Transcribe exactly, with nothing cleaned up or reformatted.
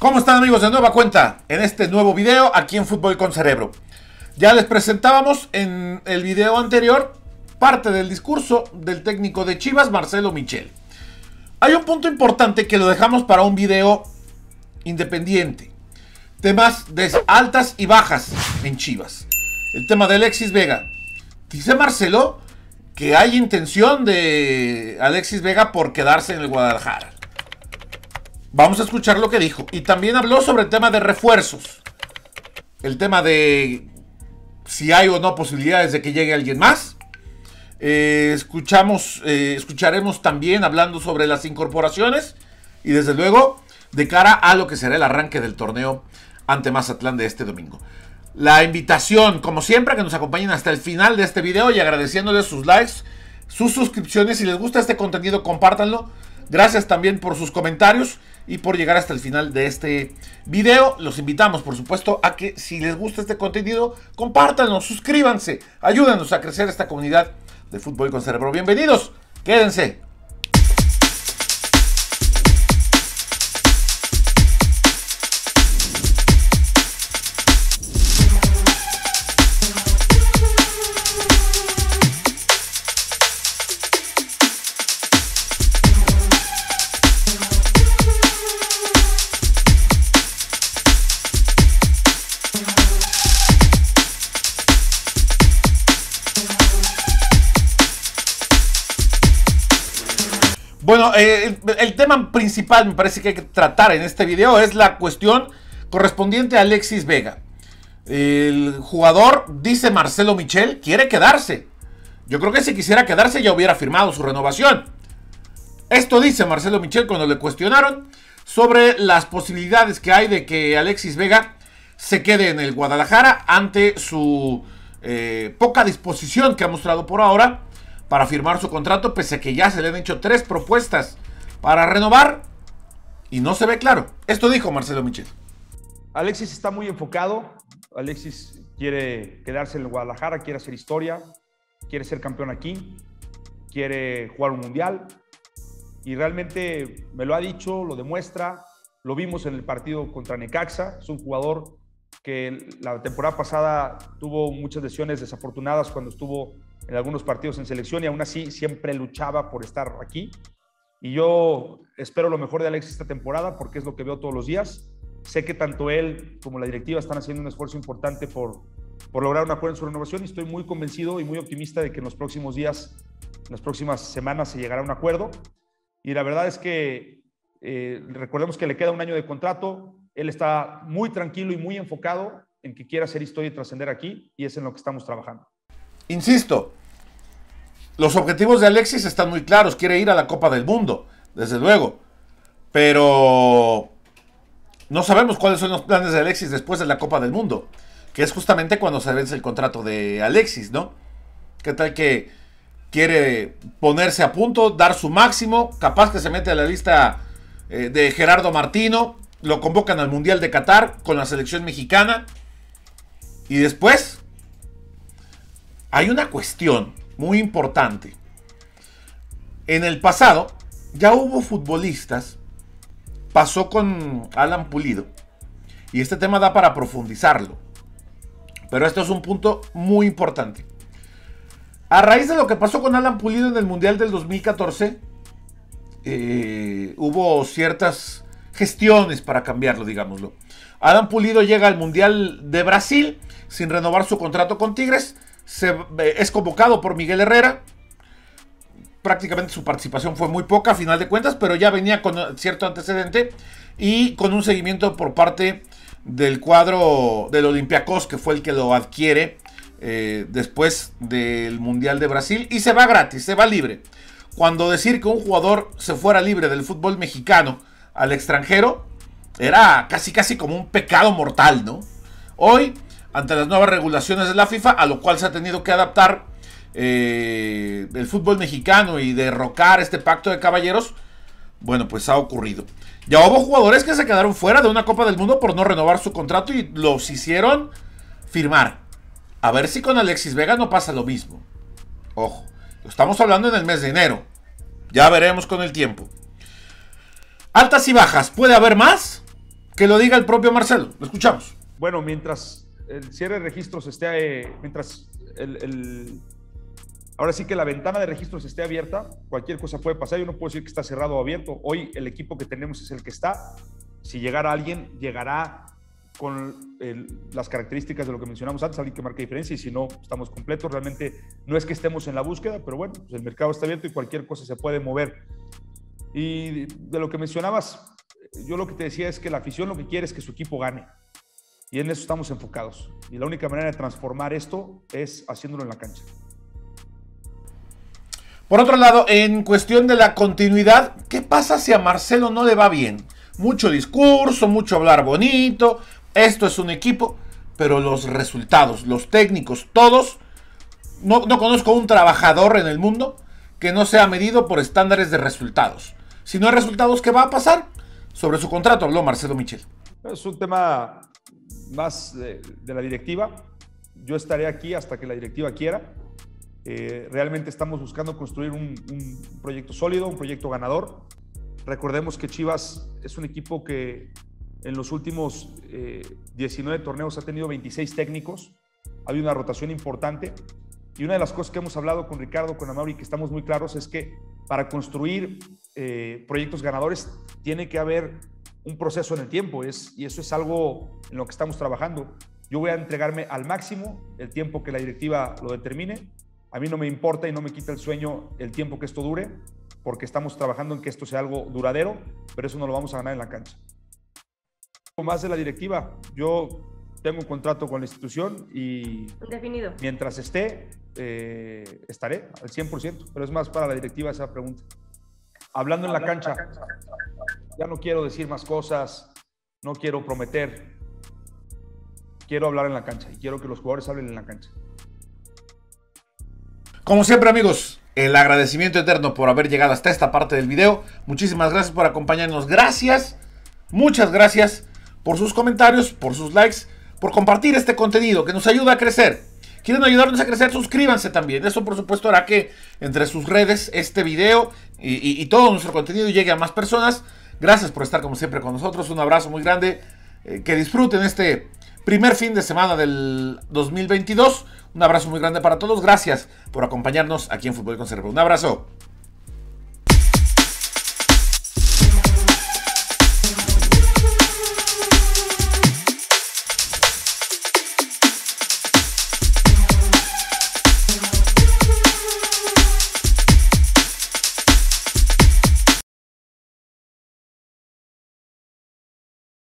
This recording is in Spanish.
¿Cómo están, amigos? De nueva cuenta en este nuevo video aquí en Fútbol con Cerebro. Ya les presentábamos en el video anterior parte del discurso del técnico de Chivas, Marcelo Michel. Hay un punto importante que lo dejamos para un video independiente. Temas de altas y bajas en Chivas. El tema de Alexis Vega. Dice Marcelo que hay intención de Alexis Vega por quedarse en el Guadalajara. Vamos a escuchar lo que dijo. Y también habló sobre el tema de refuerzos. El tema de si hay o no posibilidades de que llegue alguien más. Eh, escuchamos, eh, escucharemos también hablando sobre las incorporaciones. Y desde luego de cara a lo que será el arranque del torneo ante Mazatlán de este domingo. La invitación, como siempre, a que nos acompañen hasta el final de este video y agradeciéndoles sus likes, sus suscripciones. Si les gusta este contenido, compártanlo. Gracias también por sus comentarios y por llegar hasta el final de este video. Los invitamos, por supuesto, a que si les gusta este contenido, compártanlo, suscríbanse, ayúdanos a crecer esta comunidad de Fútbol con Cerebro. Bienvenidos, quédense. Bueno, eh, el, el tema principal me parece que hay que tratar en este video es la cuestión correspondiente a Alexis Vega. El jugador, dice Marcelo Michel, quiere quedarse. Yo creo que si quisiera quedarse ya hubiera firmado su renovación. Esto dice Marcelo Michel cuando le cuestionaron sobre las posibilidades que hay de que Alexis Vega se quede en el Guadalajara ante su eh, poca disposición que ha mostrado por ahora para firmar su contrato, pese a que ya se le han hecho tres propuestas para renovar y no se ve claro. Esto dijo Marcelo Michel. Alexis está muy enfocado. Alexis quiere quedarse en el Guadalajara, quiere hacer historia, quiere ser campeón aquí, quiere jugar un mundial y realmente me lo ha dicho, lo demuestra. Lo vimos en el partido contra Necaxa. Es un jugador que la temporada pasada tuvo muchas lesiones desafortunadas cuando estuvo en algunos partidos en selección y aún así siempre luchaba por estar aquí. Y yo espero lo mejor de Alexis esta temporada porque es lo que veo todos los días. Sé que tanto él como la directiva están haciendo un esfuerzo importante por, por lograr un acuerdo en su renovación y estoy muy convencido y muy optimista de que en los próximos días, en las próximas semanas se llegará a un acuerdo. Y la verdad es que eh, recordemos que le queda un año de contrato. Él está muy tranquilo y muy enfocado en que quiera hacer historia y trascender aquí y es en lo que estamos trabajando. Insisto, los objetivos de Alexis están muy claros. Quiere ir a la Copa del Mundo, desde luego. Pero no sabemos cuáles son los planes de Alexis después de la Copa del Mundo, que es justamente cuando se vence el contrato de Alexis, ¿no? ¿Qué tal que quiere ponerse a punto, dar su máximo? Capaz que se mete a la lista eh, de Gerardo Martino. Lo convocan al Mundial de Qatar con la selección mexicana. Y después hay una cuestión muy importante. En el pasado ya hubo futbolistas. Pasó con Alan Pulido. Y este tema da para profundizarlo. Pero esto es un punto muy importante. A raíz de lo que pasó con Alan Pulido en el Mundial del dos mil catorce, eh, hubo ciertas gestiones para cambiarlo, digámoslo. Alan Pulido llega al Mundial de Brasil sin renovar su contrato con Tigres. Se, es convocado por Miguel Herrera. Prácticamente su participación fue muy poca a final de cuentas, pero ya venía con cierto antecedente y con un seguimiento por parte del cuadro del Olympiacos, que fue el que lo adquiere eh, después del Mundial de Brasil, y se va gratis, se va libre. Cuando decir que un jugador se fuera libre del fútbol mexicano al extranjero era casi casi como un pecado mortal, ¿no? Hoy, ante las nuevas regulaciones de la FIFA, a lo cual se ha tenido que adaptar eh, el fútbol mexicano y derrocar este pacto de caballeros, bueno, pues ha ocurrido. Ya hubo jugadores que se quedaron fuera de una Copa del Mundo por no renovar su contrato y los hicieron firmar. A ver si con Alexis Vega no pasa lo mismo. Ojo, estamos hablando en el mes de enero. Ya veremos con el tiempo. Altas y bajas, ¿puede haber más? Que lo diga el propio Marcelo. Lo escuchamos. Bueno, mientras el cierre de registros esté, eh, mientras el, el, ahora sí que la ventana de registros esté abierta, cualquier cosa puede pasar. Yo no puedo decir que está cerrado o abierto. Hoy el equipo que tenemos es el que está. Si llegara alguien, llegará con el, las características de lo que mencionamos antes, alguien que marque diferencia, y si no, estamos completos. Realmente no es que estemos en la búsqueda, pero bueno, pues el mercado está abierto y cualquier cosa se puede mover. Y de lo que mencionabas, yo lo que te decía es que la afición lo que quiere es que su equipo gane. Y en eso estamos enfocados. Y la única manera de transformar esto es haciéndolo en la cancha. Por otro lado, en cuestión de la continuidad, ¿qué pasa si a Marcelo no le va bien? Mucho discurso, mucho hablar bonito, esto es un equipo, pero los resultados, los técnicos, todos, no, no conozco un trabajador en el mundo que no sea medido por estándares de resultados. Si no hay resultados, ¿qué va a pasar? Sobre su contrato habló Marcelo Michel. Es un tema más de, de la directiva. Yo estaré aquí hasta que la directiva quiera. Eh, realmente estamos buscando construir un, un proyecto sólido, un proyecto ganador. Recordemos que Chivas es un equipo que en los últimos eh, diecinueve torneos ha tenido veintiséis técnicos. Ha habido una rotación importante. Y una de las cosas que hemos hablado con Ricardo, con Amaury, que estamos muy claros, es que para construir eh, proyectos ganadores tiene que haber un proceso en el tiempo, es, y eso es algo en lo que estamos trabajando. Yo voy a entregarme al máximo el tiempo que la directiva lo determine. A mí no me importa y no me quita el sueño el tiempo que esto dure, porque estamos trabajando en que esto sea algo duradero, pero eso no lo vamos a ganar en la cancha. Más de la directiva, yo tengo un contrato con la institución y definido. Mientras esté, eh, estaré al cien por ciento, pero es más para la directiva esa pregunta. Hablando en la cancha, ya no quiero decir más cosas, no quiero prometer, quiero hablar en la cancha y quiero que los jugadores hablen en la cancha. Como siempre, amigos, el agradecimiento eterno por haber llegado hasta esta parte del video. Muchísimas gracias por acompañarnos. Gracias, muchas gracias por sus comentarios, por sus likes, por compartir este contenido que nos ayuda a crecer. ¿Quieren ayudarnos a crecer? Suscríbanse también. Eso, por supuesto, hará que entre sus redes este video y, y, y todo nuestro contenido llegue a más personas. Gracias por estar, como siempre, con nosotros. Un abrazo muy grande. Eh, que disfruten este primer fin de semana del dos mil veintidós. Un abrazo muy grande para todos. Gracias por acompañarnos aquí en Fútbol con Cerebro. Un abrazo.